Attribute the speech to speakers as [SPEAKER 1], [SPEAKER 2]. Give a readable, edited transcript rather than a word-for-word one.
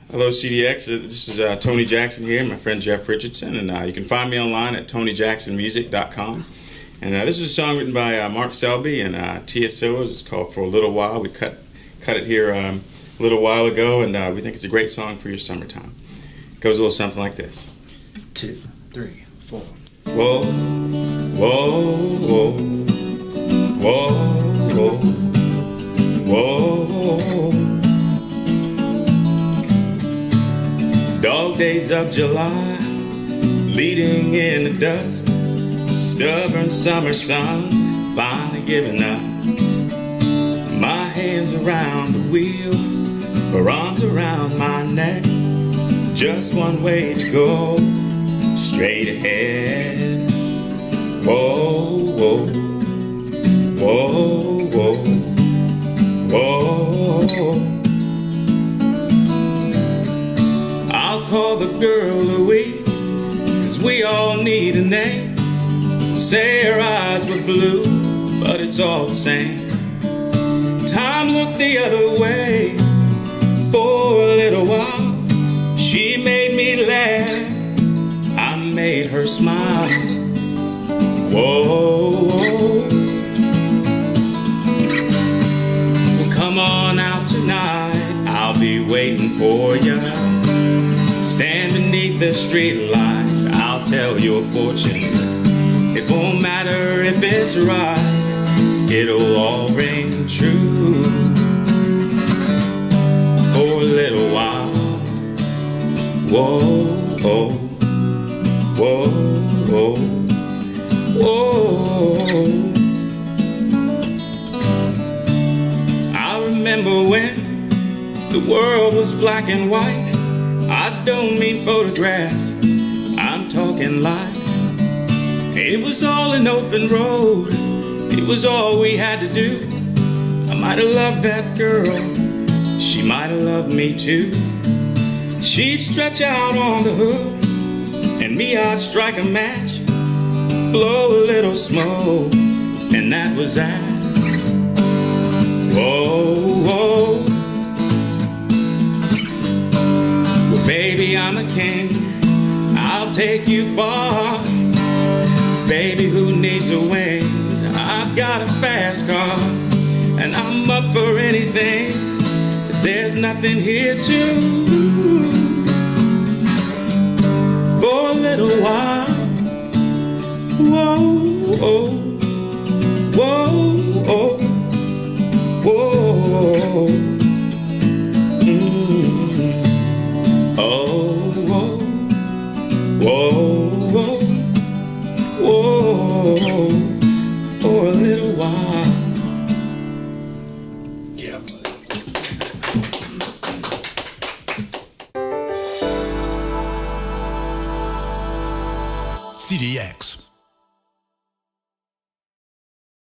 [SPEAKER 1] Hello CDX, this is Tony Jackson here, my friend Jeff Richardson, and you can find me online at tonyjacksonmusic.com. And this is a song written by Mark Selby and TSO. It's called For a Little While. We cut it here a little while ago, and we think it's a great song for your summertime. It goes a little something like this.
[SPEAKER 2] 2, 3, 4.
[SPEAKER 1] Whoa, whoa, whoa, whoa, whoa, whoa. Dog days of July, leading in the dusk, stubborn summer sun, finally giving up. My hands around the wheel, her arms around my neck, just one way to go, straight ahead. Whoa, whoa, whoa, whoa, whoa. I'll call the girl Louise, 'cause we all need a name. Say her eyes were blue, but it's all the same. Time looked the other way for a little while. She made me laugh, I made her smile. Whoa, whoa. Well, come on out tonight, I'll be waiting for you. Stand beneath the street lights, I'll tell your fortune. It won't matter if it's right, it'll all ring true. For a little while. Whoa, whoa, whoa, whoa, whoa. I remember when the world was black and white. I don't mean photographs, I'm talking life. It was all an open road, it was all we had to do. I might have loved that girl, she might have loved me too. She'd stretch out on the hook, and me I'd strike a match, blow a little smoke, and that was that. Whoa, whoa. Well, baby, I'm a king, I'll take you far. Baby, who needs a wings? I've got a fast car, and I'm up for anything. There's nothing here to lose. For a little while. Whoa, whoa, whoa, whoa, whoa. Oh, whoa, whoa, whoa, whoa. For a little while.
[SPEAKER 2] Yeah.
[SPEAKER 3] CDX.